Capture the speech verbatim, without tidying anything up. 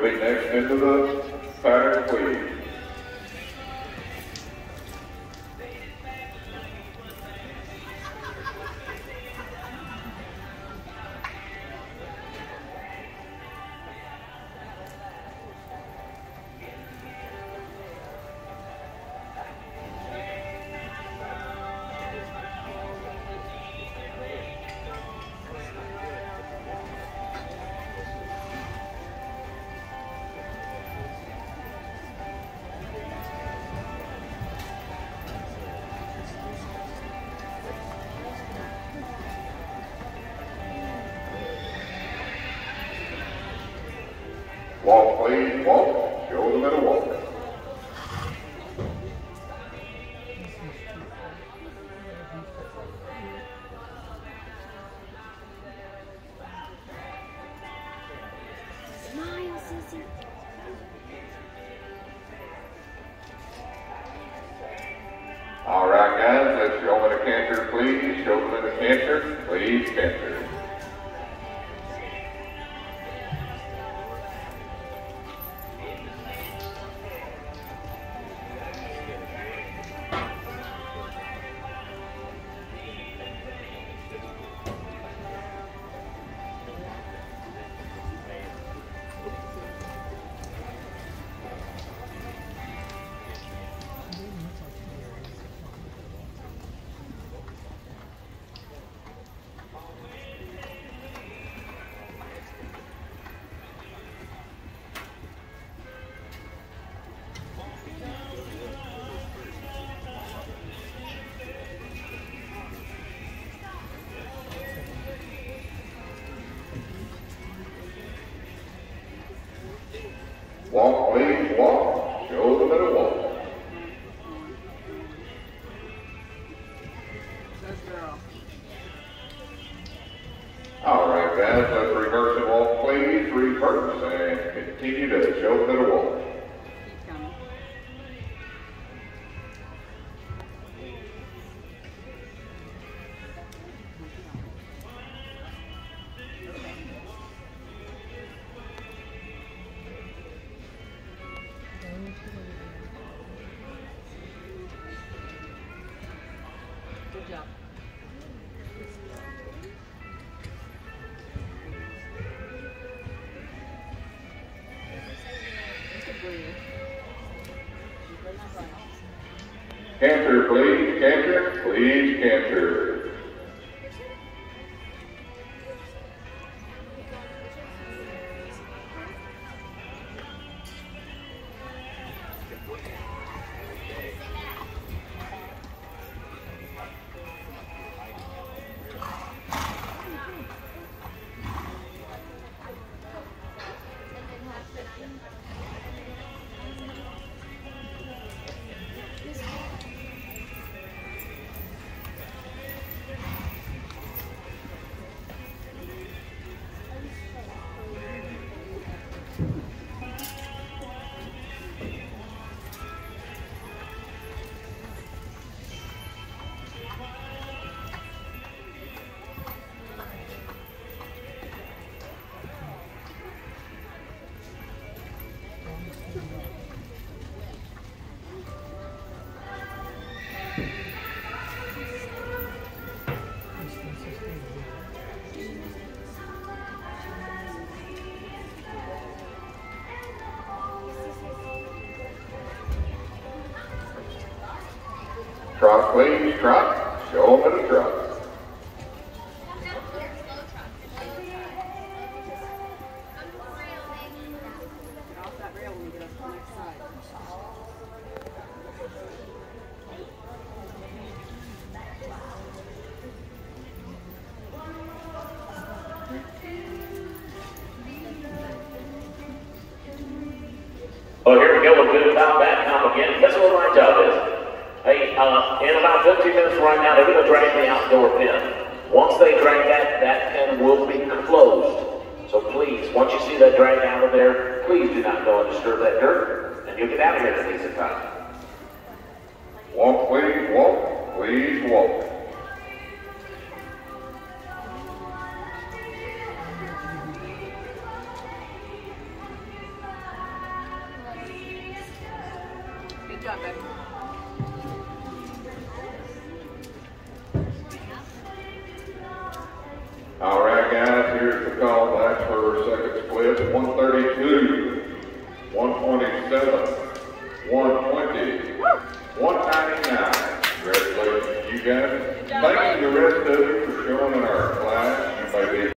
will be next into the pattern, please. Walk, please, walk. Show the middle walk. Smile, Susie. All right, guys, let's show them the canter, please. Show them the canter, please, canter. Walk, please, walk. Show the middle walk. All right, guys, let's reverse and walk, please. Reverse and continue to show the middle walk. Good job. Canter, please, canter, please, canter. Trot, please, trot. Show them at a trot. Well, here we go. We'll do about that time again. That's what my job is. Hey, uh, in about fifteen minutes from right now, they're going to drag the outdoor pen. Once they drag that, that pen will be closed. So please, once you see that drag out of there, please do not go and disturb that dirt, and you'll get out of here at a decent time. Walk, please, walk. Please, walk. Good job, baby. All right, guys, here's the call back for second split. one thirty-two, one twenty-seven, one twenty, one ninety-nine. Congratulations, you guys. Thank you, the rest of you, for showing in our class. You may be